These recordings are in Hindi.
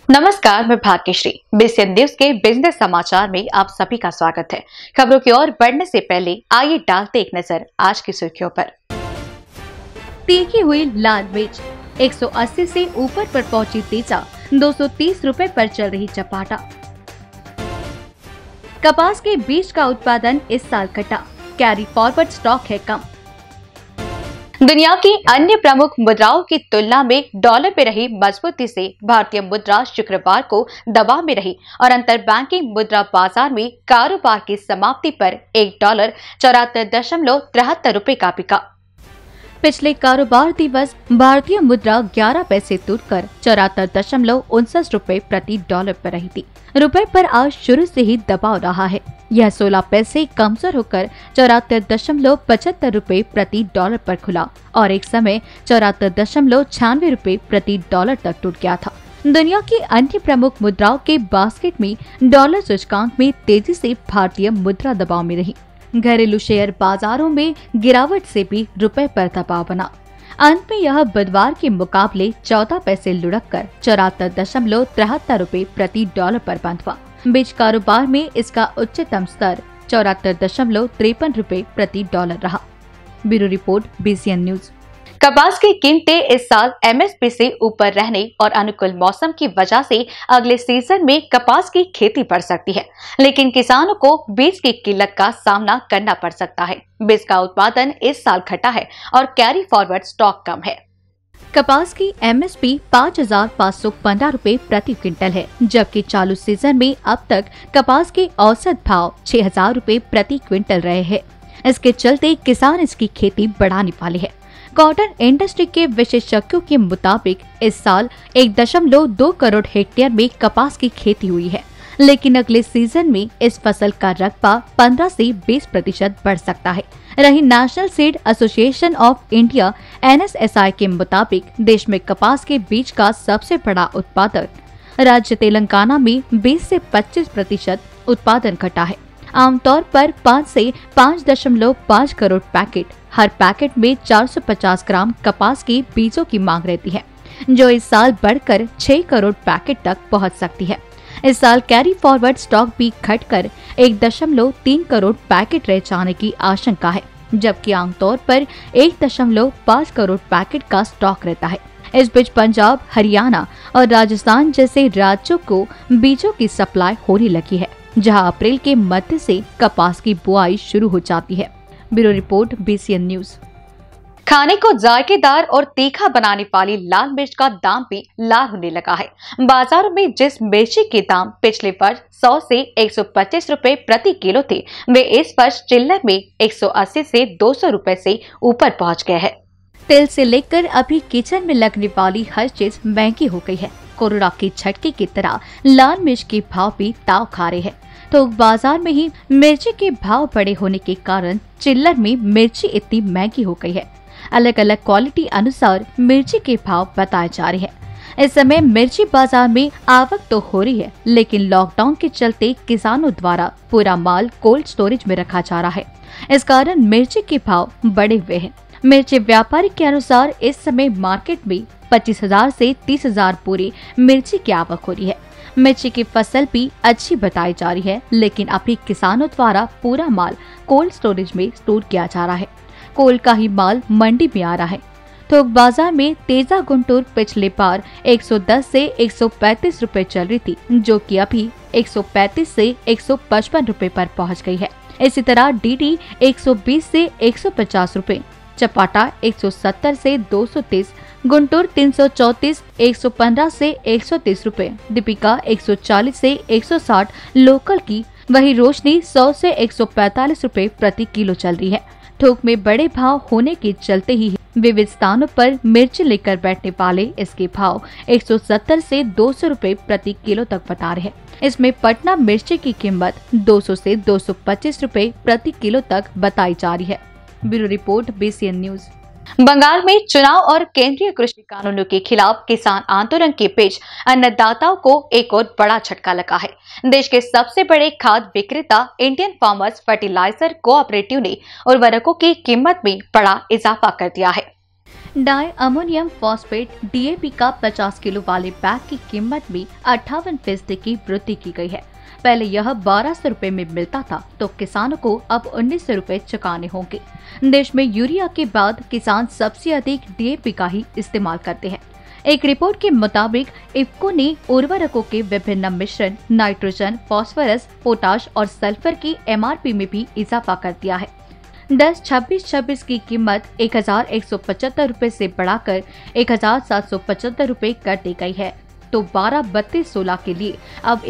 नमस्कार, मैं भाग्यश्री। बीसीएन न्यूज के बिजनेस समाचार में आप सभी का स्वागत है। खबरों की ओर बढ़ने से पहले आइए डालते एक नजर आज की सुर्खियों पर। तीखी हुई लाल मिर्च 180 से ऊपर पर पहुंची तेजा, 230 रुपए पर चल रही चपाटा। कपास के बीज का उत्पादन इस साल घटा, कैरी फॉरवर्ड स्टॉक है कम। दुनिया की अन्य प्रमुख मुद्राओं की तुलना में डॉलर पे रही मजबूती से भारतीय मुद्रा शुक्रवार को दबाव में रही और अंतर बैंकिंग मुद्रा बाजार में कारोबार की समाप्ति पर $1 74.73 रुपए का बिका। पिछले कारोबार दिवस भारतीय मुद्रा 11 पैसे टूटकर 74.59 रुपए प्रति डॉलर पर रही थी। रुपए पर आज शुरू से ही दबाव रहा है। यह 16 पैसे कमजोर होकर 74.75 रुपए प्रति डॉलर पर खुला और एक समय 74.96 रुपए प्रति डॉलर तक टूट गया था। दुनिया की अन्य प्रमुख मुद्राओं के बास्केट में डॉलर सूचकांक में तेजी से भारतीय मुद्रा दबाव में रही। घरेलू शेयर बाजारों में गिरावट से भी रुपए पर दबाव बना। अंत में यह बुधवार के मुकाबले 14 पैसे लुढ़क कर 74.73 रुपए प्रति डॉलर पर बंद हुआ। बीच कारोबार में इसका उच्चतम स्तर 74.53 रुपए प्रति डॉलर रहा। Bureau report, BCN news. कपास की कीमतें इस साल एमएसपी से ऊपर रहने और अनुकूल मौसम की वजह से अगले सीजन में कपास की खेती बढ़ सकती है, लेकिन किसानों को बीज की किल्लत का सामना करना पड़ सकता है। बीज का उत्पादन इस साल घटा है और कैरी फॉरवर्ड स्टॉक कम है। कपास की एमएसपी 5,515 रुपए प्रति क्विंटल है, जबकि चालू सीजन में अब तक कपास के औसत भाव 6,000 रुपए प्रति क्विंटल रहे हैं। इसके चलते किसान इसकी खेती बढ़ाने वाले हैं। कॉटन इंडस्ट्री के विशेषज्ञों के मुताबिक इस साल 1.2 करोड़ हेक्टेयर में कपास की खेती हुई है, लेकिन अगले सीजन में इस फसल का रकबा 15 से 20% बढ़ सकता है। रही National Seed Association of India NSSI के मुताबिक देश में कपास के बीज का सबसे बड़ा उत्पादक राज्य तेलंगाना में 20 से 25% उत्पादन घटा है। आमतौर पर 5 से 5.5 करोड़ पैकेट, हर पैकेट में 450 ग्राम कपास के बीजों की मांग रहती है, जो इस साल बढ़कर 6 करोड़ पैकेट तक पहुंच सकती है। इस साल कैरी फॉरवर्ड स्टॉक भी घटकर 1.3 करोड़ पैकेट रह जाने की आशंका है, जबकि आमतौर पर 1.5 करोड़ पैकेट का स्टॉक रहता है। इस बीच पंजाब, हरियाणा और राजस्थान जैसे राज्यों को बीजों की सप्लाई होने लगी है, जहां अप्रैल के मध्य से कपास की बुआई शुरू हो जाती है। Bureau report, BCN news. खाने को जायकेदार और तीखा बनाने वाली लाल मिर्च का दाम भी लाल होने लगा है। बाजारों में जिस मिर्ची के दाम पिछले वर्ष 100 से 125 रुपए प्रति किलो थे, वे इस वर्ष चिल्लर में 180 से 200 रुपए से ऊपर पहुंच गए हैं। तेल से लेकर अभी किचन में लगने वाली हर चीज महंगी हो गई है। कोरोना के झटके की तरह लाल मिर्च के भाव भी ताव खा रहे हैं। तो बाजार में ही मिर्ची के भाव बढ़े होने के कारण चिल्लर में मिर्ची इतनी महंगी हो गई है। अलग अलग क्वालिटी अनुसार मिर्ची के भाव बताए जा रहे हैं। इस समय मिर्ची बाजार में आवक तो हो रही है, लेकिन लॉकडाउन के चलते किसानों द्वारा पूरा माल कोल्ड स्टोरेज में रखा जा रहा है। इस कारण मिर्ची के भाव बढ़े हुए हैं। मिर्ची व्यापारी के अनुसार इस समय मार्केट में 25,000 से 30,000 पूरी मिर्ची की आवक हो रही है। मिर्ची की फसल भी अच्छी बताई जा रही है, लेकिन अभी किसानों द्वारा पूरा माल कोल्ड स्टोरेज में स्टोर किया जा रहा है। कोल का ही माल मंडी में आ रहा है। थोक बाजार में तेजा गुंटूर पिछले बार 110 से 135 रुपए चल रही थी, जो कि अभी 135 से 155 रुपए पर पहुंच गई है। इसी तरह डीडी 120 से 150 रुपए, चपाटा 170 से 230, गुंटूर 334, 115 से 130 रुपए, दीपिका 140 से 160 लोकल की, वही रोशनी 100 से 145 रुपए प्रति किलो चल रही है। थोक में बड़े भाव होने के चलते ही विविध स्थानों पर मिर्ची लेकर बैठने वाले इसके भाव 170 से 200 रुपए प्रति किलो तक बता रहे हैं। इसमें पटना मिर्ची की कीमत 200 से 225 रुपए प्रति किलो तक बताई जा रही है। Bureau report, BCN news. Bengal में चुनाव और केंद्रीय कृषि कानूनों के खिलाफ किसान आंदोलन के बीच अन्नदाताओं को एक और बड़ा झटका लगा है। देश के सबसे बड़े खाद्य विक्रेता इंडियन फार्मर्स फर्टिलाइजर कोऑपरेटिव ने उर्वरकों की कीमत में बड़ा इजाफा कर दिया है। डाई अमोनियम फॉस्फेट DAP का 50 किलो वाले बैग की कीमत में 58% की वृद्धि की गई है। पहले यह 1200 रुपए में मिलता था, तो किसानों को अब 1900 रुपए चुकाने होंगे। देश में यूरिया के बाद किसान सबसे अधिक DAP का ही इस्तेमाल करते हैं। एक रिपोर्ट के मुताबिक इफ्को ने उर्वरकों के विभिन्न मिश्रण नाइट्रोजन, फास्फोरस, पोटाश और सल्फर की MRP में भी इजाफा कर दिया है। 10-26-26 की कीमत 1175 रुपए से बढ़ाकर 1775 रुपए कर दी गई है, तो 12-32-16 के लिए अब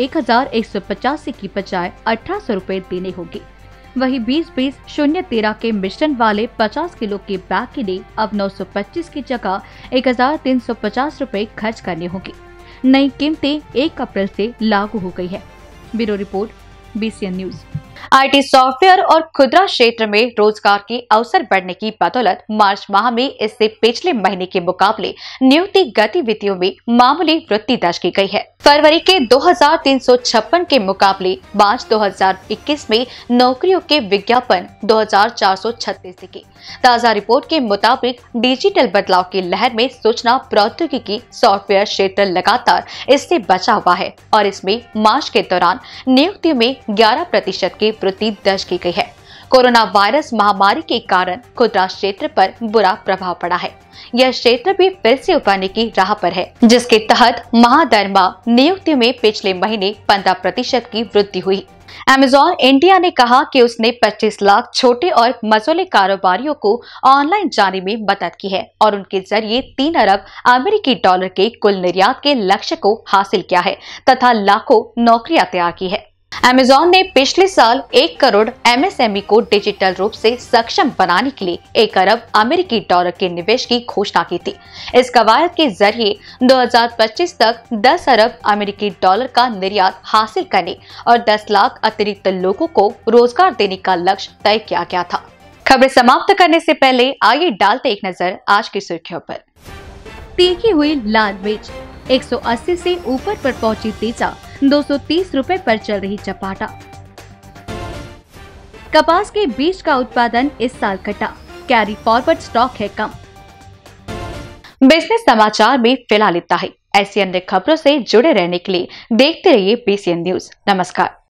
1185 की बजाय 1800 रुपए देने होंगे। वही 20-20-013 के मिश्रण वाले 50 किलो के बैग के लिए अब 925 की जगह 1350 रुपए खर्च करने होंगे। नई कीमतें 1 अप्रैल से लागू हो गई है। Bureau report, BCN news. IT software और खुदरा क्षेत्र में रोजगार के अवसर बढ़ने की बदौलत मार्च माह में इससे पिछले महीने के मुकाबले नियुक्ति गतिविधियों में मामूली वृद्धि दर्ज की गई है। फरवरी के 2356 के मुकाबले मार्च 2021 में नौकरियों के विज्ञापन 2436 दिखे। ताजा रिपोर्ट के मुताबिक डिजिटल बदलाव की लहर में सूचना प्रौद्योगिकी सॉफ्टवेयर क्षेत्र लगातार इससे बचा हुआ है और इसमें मार्च के दौरान नियुक्तियों में 11% की वृद्धि दर्ज की गई है। कोरोना वायरस महामारी के कारण खुदरा क्षेत्र पर बुरा प्रभाव पड़ा है। यह क्षेत्र भी फिर से उभरने की राह पर है, जिसके तहत महादरमा नियुक्तियों में पिछले महीने 15% की वृद्धि हुई। Amazon इंडिया ने कहा कि उसने 25 लाख छोटे और मझोले कारोबारियों को ऑनलाइन जाने में मदद की है और उनके जरिए 3 अरब अमेरिकी डॉलर के कुल निर्यात के लक्ष्य को हासिल किया है तथा लाखों नौकरियां तैयार की है। Amazon ने पिछले साल 1 करोड़ MSME को डिजिटल रूप से सक्षम बनाने के लिए 1 अरब अमेरिकी डॉलर के निवेश की घोषणा की थी। इस कवायद के जरिए 2025 तक 10 अरब अमेरिकी डॉलर का निर्यात हासिल करने और 10 लाख अतिरिक्त लोगों को रोजगार देने का लक्ष्य तय किया गया था। खबरें समाप्त करने से पहले आइए डालते एक नजर आज की सुर्खियों पर। तीखी हुई लाल मिर्च 180 से ऊपर पर पहुंची तेजा, 230 रुपए पर चल रही चपाटा। कपास के बीज का उत्पादन इस साल घटा, कैरी फॉरवर्ड स्टॉक है कम। बिजनेस समाचार में फिलहाल इतना ही। ऐसी अन्य खबरों से जुड़े रहने के लिए देखते रहिए BCN न्यूज। नमस्कार।